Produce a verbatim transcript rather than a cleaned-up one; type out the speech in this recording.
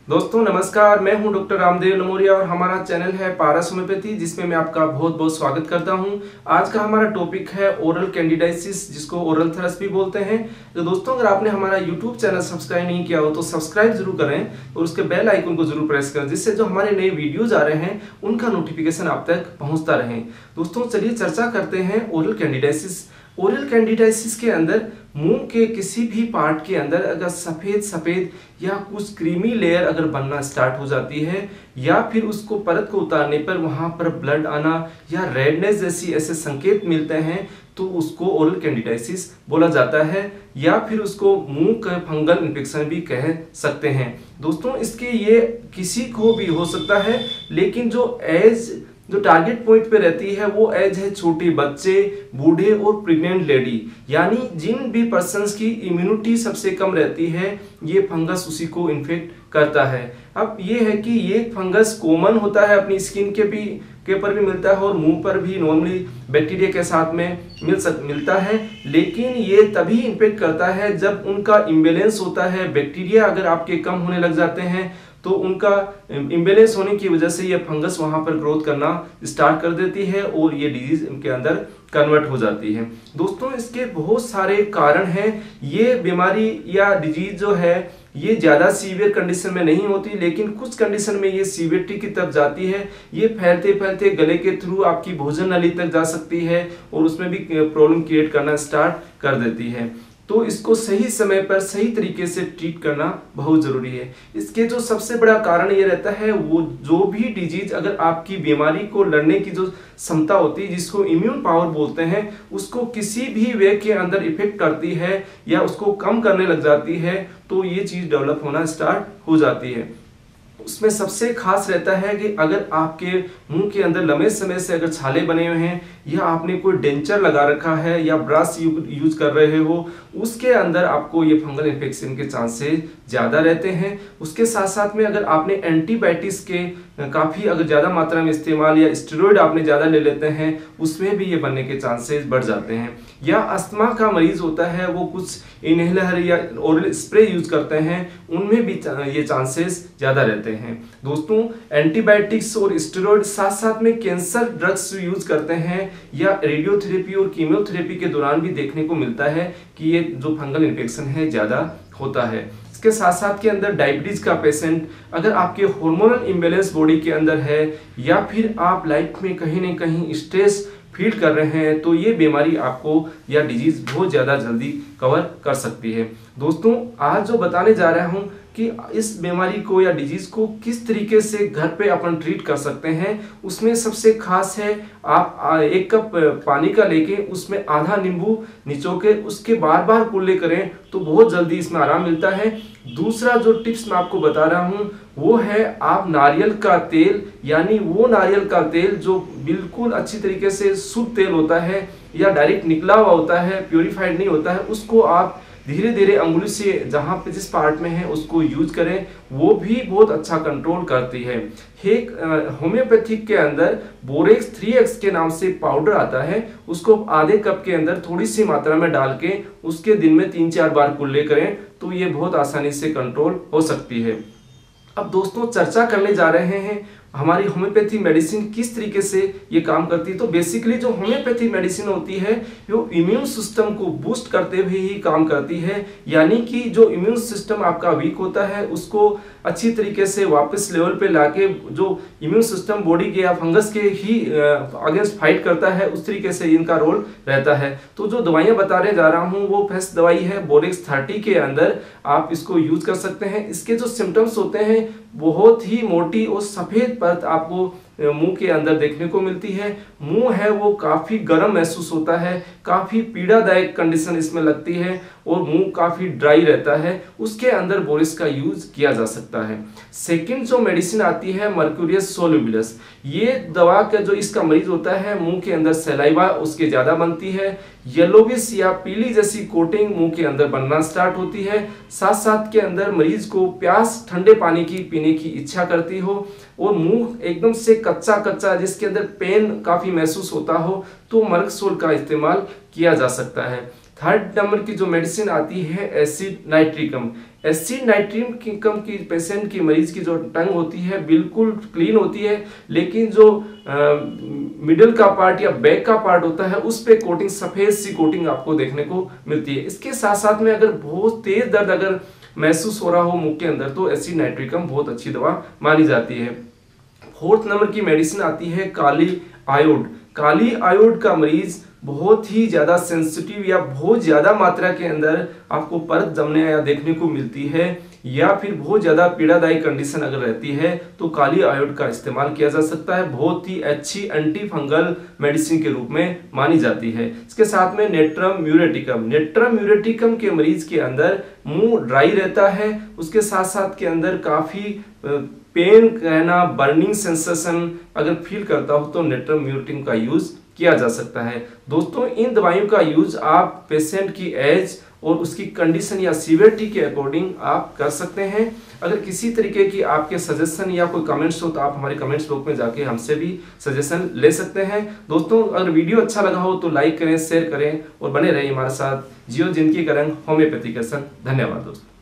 दोस्तों नमस्कार, मैं हूं डॉक्टर रामदेव नमोरिया और हमारा चैनल है पारस होम्योपैथी, जिसमें मैं आपका बहुत बहुत स्वागत करता हूं। आज का हमारा टॉपिक है ओरल कैंडिडाइसिस, जिसको ओरल थेरेपी बोलते हैं। तो दोस्तों, अगर आपने हमारा यूट्यूब चैनल सब्सक्राइब नहीं किया हो तो सब्सक्राइब जरूर करें और उसके बेल आइकन को जरूर प्रेस करें, जिससे जो हमारे नए वीडियोज आ रहे हैं उनका नोटिफिकेशन आप तक पहुँचता रहे। दोस्तों चलिए चर्चा करते हैं ओरल कैंडिडाइसिस। ओरल कैंडिडाइसिस के अंदर मुंह के किसी भी पार्ट के अंदर अगर सफेद सफेद या कुछ क्रीमी लेयर अगर बनना स्टार्ट हो जाती है, या फिर उसको परत को उतारने पर वहां पर ब्लड आना या रेडनेस जैसी ऐसे संकेत मिलते हैं, तो उसको ओरल कैंडिडाइसिस बोला जाता है, या फिर उसको मुंह का फंगल इन्फेक्शन भी कह सकते हैं। दोस्तों इसके ये किसी को भी हो सकता है, लेकिन जो एज जो टारगेट पॉइंट पे रहती है वो एज है छोटे बच्चे, बूढ़े और प्रेग्नेंट लेडी, यानी जिन भी पर्सन्स की इम्यूनिटी सबसे कम रहती है ये फंगस उसी को इन्फेक्ट करता है। अब ये है कि ये फंगस कॉमन होता है, अपनी स्किन के भी के ऊपर भी मिलता है और मुंह पर भी नॉर्मली बैक्टीरिया के साथ में मिल सक मिलता है, लेकिन ये तभी इन्फेक्ट करता है जब उनका इम्बेलेंस होता है। बैक्टीरिया अगर आपके कम होने लग जाते हैं तो उनका इम्बेलेंस होने की वजह से ये फंगस वहां पर ग्रोथ करना स्टार्ट कर देती है और ये डिजीज इनके अंदर कन्वर्ट हो जाती है। दोस्तों इसके बहुत सारे कारण हैं। ये बीमारी या डिजीज जो है ये ज़्यादा सीवियर कंडीशन में नहीं होती, लेकिन कुछ कंडीशन में ये सीवियरिटी की तरफ जाती है। ये फैलते फैलते गले के थ्रू आपकी भोजन नली तक जा सकती है और उसमें भी प्रॉब्लम क्रिएट करना स्टार्ट कर देती है। तो इसको सही समय पर सही तरीके से ट्रीट करना बहुत ज़रूरी है। इसके जो सबसे बड़ा कारण ये रहता है, वो जो भी डिजीज अगर आपकी बीमारी को लड़ने की जो क्षमता होती है, जिसको इम्यून पावर बोलते हैं, उसको किसी भी वे के अंदर इफेक्ट करती है या उसको कम करने लग जाती है, तो ये चीज़ डेवलप होना स्टार्ट हो जाती है। उसमें सबसे खास रहता है कि अगर आपके मुंह के अंदर लंबे समय से अगर छाले बने हुए हैं, या आपने कोई डेंचर लगा रखा है या ब्रश यूज कर रहे हो, उसके अंदर आपको ये फंगल इन्फेक्शन के चांसेस ज़्यादा रहते हैं। उसके साथ साथ में अगर आपने एंटीबायोटिक्स के काफ़ी अगर ज़्यादा मात्रा में इस्तेमाल या स्टेरॉइड आपने ज़्यादा ले लेते हैं, उसमें भी ये बनने के चांसेस बढ़ जाते हैं। या अस्थमा का मरीज होता है, वो कुछ इनहेलर या ओरल स्प्रे यूज करते हैं, उनमें भी ये चांसेस ज़्यादा रहते हैं। दोस्तों एंटीबायोटिक्स और स्टेरॉइड साथ साथ में कैंसर ड्रग्स यूज करते हैं या रेडियोथेरेपी और कीमोथेरेपी के दौरान भी देखने को मिलता है कि ये जो फंगल इन्फेक्शन है ज़्यादा होता है। इसके साथ साथ के अंदर डायबिटीज का पेशेंट, अगर आपके हार्मोनल इम्बैलेंस बॉडी के अंदर है, या फिर आप लाइफ में कहीं ना कहीं स्ट्रेस फील कर रहे हैं, तो ये बीमारी आपको या डिजीज बहुत ज़्यादा जल्दी कवर कर सकती है। दोस्तों आज जो बताने जा रहा हूँ कि इस बीमारी को या डिजीज को किस तरीके से घर पे अपन ट्रीट कर सकते हैं, उसमें सबसे खास है आप एक कप पानी का लेके उसमें आधा नींबू निचो के उसके बार बार कुल्ले करें तो बहुत जल्दी इसमें आराम मिलता है। दूसरा जो टिप्स मैं आपको बता रहा हूँ वो है, आप नारियल का तेल, यानी वो नारियल का तेल जो बिल्कुल अच्छी तरीके से शुद्ध तेल होता है या डायरेक्ट निकला हुआ होता है, प्योरीफाइड नहीं होता है, उसको आप धीरे धीरे अंगुली से जहाँ पे जिस पार्ट में है उसको यूज करें, वो भी बहुत अच्छा कंट्रोल करती है। एक होम्योपैथिक के अंदर बोरेक्स थ्री एक्स के नाम से पाउडर आता है, उसको आधे कप के अंदर थोड़ी सी मात्रा में डाल के उसके दिन में तीन चार बार कुल्ले करें तो ये बहुत आसानी से कंट्रोल हो सकती है। अब दोस्तों चर्चा करने जा रहे हैं हमारी होम्योपैथी मेडिसिन किस तरीके से ये काम करती है। तो बेसिकली जो होम्योपैथी मेडिसिन होती है वो इम्यून सिस्टम को बूस्ट करते हुए ही काम करती है, यानी कि जो इम्यून सिस्टम आपका वीक होता है उसको अच्छी तरीके से वापस लेवल पे लाके जो इम्यून सिस्टम बॉडी के या फंगस के ही अगेंस्ट फाइट करता है, उस तरीके से इनका रोल रहता है। तो जो दवाइयाँ बताने जा रहा हूँ वो फर्स्ट दवाई है बोरेक्स थर्टी के अंदर, आप इसको यूज कर सकते हैं। इसके जो सिम्टम्स होते हैं, बहुत ही मोटी और सफ़ेद परत आपको मुंह के अंदर देखने को मिलती है। मुंह है वो काफ़ी गर्म महसूस होता है, काफ़ी पीड़ादायक कंडीशन इसमें लगती है और मुंह काफ़ी ड्राई रहता है। उसके अंदर बोरिस का यूज किया जा सकता है। सेकंड जो मेडिसिन आती है मर्क्यूरियस सोल्यूबिलस, ये दवा का जो इसका मरीज होता है मुंह के अंदर सलाइवा उसके ज़्यादा बनती है, येलोविश या पीली जैसी कोटिंग मुंह के अंदर बनना स्टार्ट होती है, साथ साथ के अंदर मरीज को प्यास ठंडे पानी की पीने की इच्छा करती हो और मुंह एकदम से कच्चा कच्चा जिसके अंदर पेन काफ़ी महसूस होता हो, तो मर्कसोल का इस्तेमाल किया जा सकता है। थर्ड नंबर की जो मेडिसिन आती है एसिड नाइट्रिकम। एसिड नाइट्रिकम की पेशेंट की मरीज की जो टंग होती है बिल्कुल क्लीन होती है, लेकिन जो मिडिल का पार्ट या बैक का पार्ट होता है उस पे कोटिंग, सफेद सी कोटिंग आपको देखने को मिलती है। इसके साथ साथ में अगर बहुत तेज दर्द अगर महसूस हो रहा हो मुंह के अंदर तो एसिड नाइट्रिकम बहुत अच्छी दवा मानी जाती है। फोर्थ नंबर की मेडिसिन आती है काली आयोड। काली आयोड का मरीज बहुत ही ज्यादा सेंसिटिव या बहुत ज्यादा मात्रा के अंदर आपको परत जमने या देखने को मिलती है, या फिर बहुत ज्यादा पीड़ादायी कंडीशन अगर रहती है तो काली आयोड का इस्तेमाल किया जा सकता है। बहुत ही अच्छी एंटी फंगल मेडिसिन के रूप में मानी जाती है। इसके साथ में नेट्रम म्यूरेटिकम। नेट्रम म्यूरेटिकम के मरीज के अंदर मुंह ड्राई रहता है, उसके साथ साथ के अंदर काफी पेन कहना, बर्निंग सेंसेशन अगर फील करता हो तो नेट्रम म्यूरेटिकम का यूज किया जा सकता है। दोस्तों, इन दवाइयों का यूज आप पेशेंट की एज और उसकी कंडीशन या सीवियरिटी के अकॉर्डिंग आप कर सकते हैं। अगर किसी तरीके की आपके सजेशन या कोई कमेंट्स हो तो आप हमारे कमेंट्स बॉक्स में जाके हमसे भी सजेशन ले सकते हैं। दोस्तों, अगर वीडियो अच्छा लगा हो तो लाइक करें, शेयर करें और बने रहें हमारे साथ। जियो जिंदगी का रंग होम्योपैथी के संग। धन्यवाद दोस्तों।